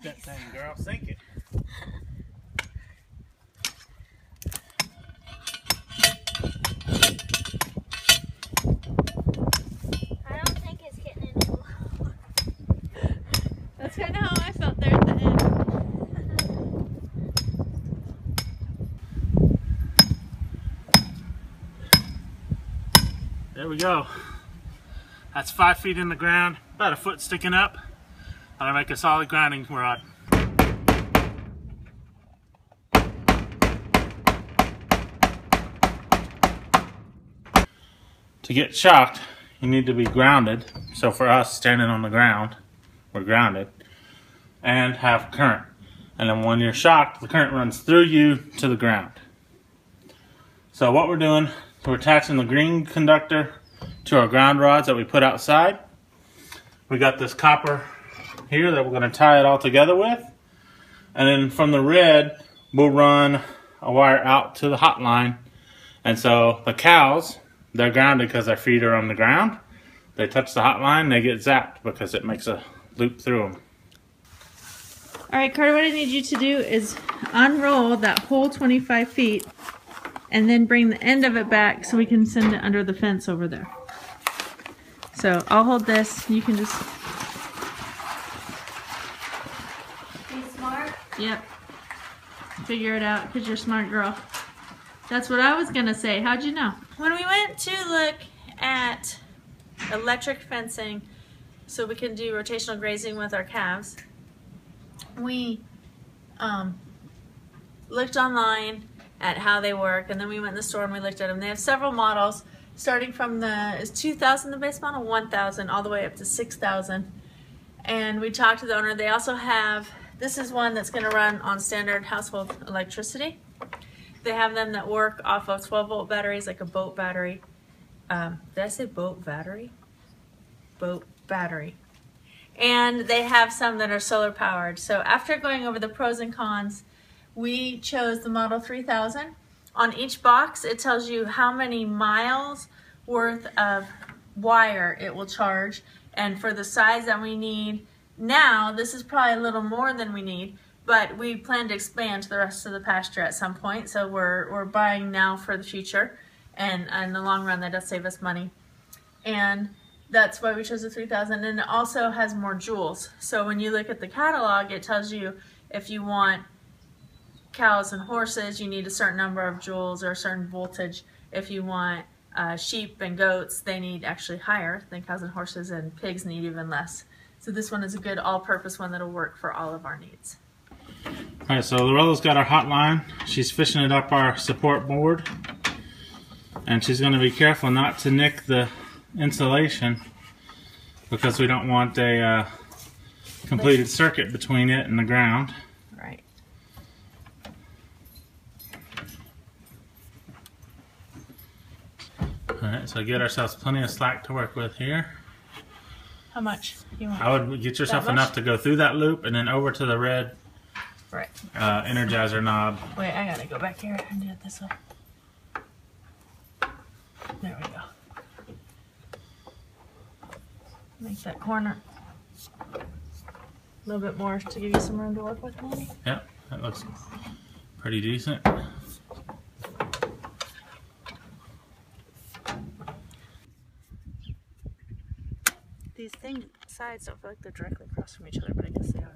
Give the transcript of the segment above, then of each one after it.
Sink that thing, girl. Sink it. I don't think it's getting any lower. That's kind of how I felt there at the end. There we go. That's 5 feet in the ground, about a foot sticking up. That'll make a solid grounding rod. To get shocked, you need to be grounded. So for us, standing on the ground, we're grounded, and have current. And then when you're shocked, the current runs through you to the ground. So what we're doing, we're attaching the green conductor to our ground rods that we put outside. We got this copper here that we're going to tie it all together with. And then from the red, we'll run a wire out to the hot line. And so the cows, they're grounded because their feet are on the ground. They touch the hot line, they get zapped because it makes a loop through them. All right, Carter, what I need you to do is unroll that whole 25 feet and then bring the end of it back so we can send it under the fence over there. So I'll hold this. You can just... Be smart. Yep. Figure it out because you're a smart girl. That's what I was going to say. How'd you know? When we went to look at electric fencing so we can do rotational grazing with our calves, we looked online at how they work, and then we went in the store and we looked at them. They have several models starting from is 2,000 the base model, 1,000 all the way up to 6,000. And we talked to the owner. They also have, this is one that's going to run on standard household electricity. They have them that work off of 12-volt batteries, like a boat battery. Did I say boat battery? Boat battery. And they have some that are solar powered. So after going over the pros and cons, we chose the Model 3000. On each box, it tells you how many miles worth of wire it will charge. And for the size that we need now, this is probably a little more than we need, but we plan to expand to the rest of the pasture at some point. So we're buying now for the future. And in the long run, that does save us money. And that's why we chose the 3000. And it also has more joules. So when you look at the catalog, it tells you if you want cows and horses, you need a certain number of joules or a certain voltage. If you want sheep and goats, they need actually higher than cows and horses, and pigs need even less. So this one is a good all-purpose one that'll work for all of our needs. All right, so Lorella's got our hot line. She's fishing it up our support board. And she's going to be careful not to nick the insulation because we don't want a completed circuit between it and the ground. Right. Alright, so get ourselves plenty of slack to work with here. How much do you want? I would get yourself enough to go through that loop and then over to the red energizer knob. Wait, I gotta go back here and do it this way. There we go. Make that corner a little bit more to give you some room to work with, maybe. Yep, that looks pretty decent. These sides don't feel like they're directly across from each other, but I guess they are.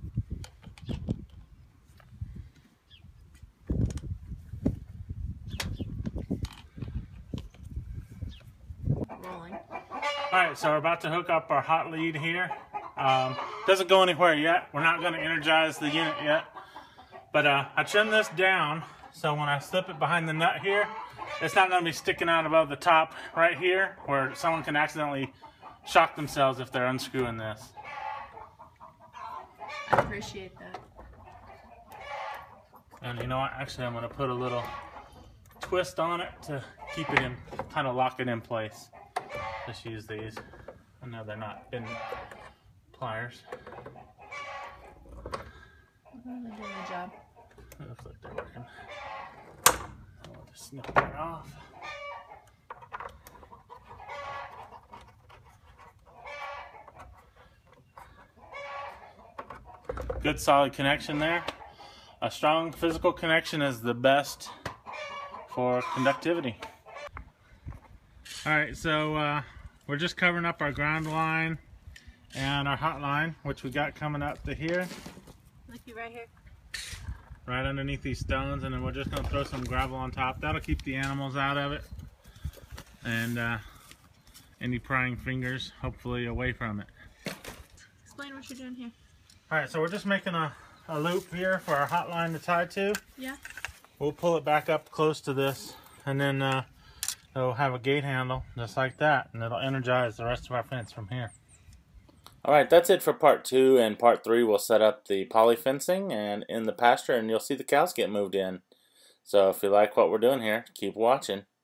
Rolling. Alright, so we're about to hook up our hot lead here. Doesn't go anywhere yet. We're not going to energize the unit yet. But I trimmed this down so when I slip it behind the nut here, it's not going to be sticking out above the top right here where someone can accidentally shock themselves if they're unscrewing this. I appreciate that. And you know what? Actually, I'm going to put a little twist on it to keep it in, kind of lock it in place. Just use these. I know they're not in pliers. They're doing a job. It looks like they're working. I'll just snip that off. good solid connection there. A strong physical connection is the best for conductivity. Alright, so we're just covering up our ground line and our hot line, which we got coming up to here. Looky right here. Right underneath these stones, and then we're just going to throw some gravel on top. That'll keep the animals out of it, and any prying fingers hopefully away from it. Explain what you're doing here. Alright, so we're just making a loop here for our hot line to tie to. Yeah. We'll pull it back up close to this, and then it'll have a gate handle just like that, and it'll energize the rest of our fence from here. Alright, that's it for part 2, and part 3 we'll set up the poly fencing and in the pasture, and you'll see the cows get moved in. So if you like what we're doing here, keep watching.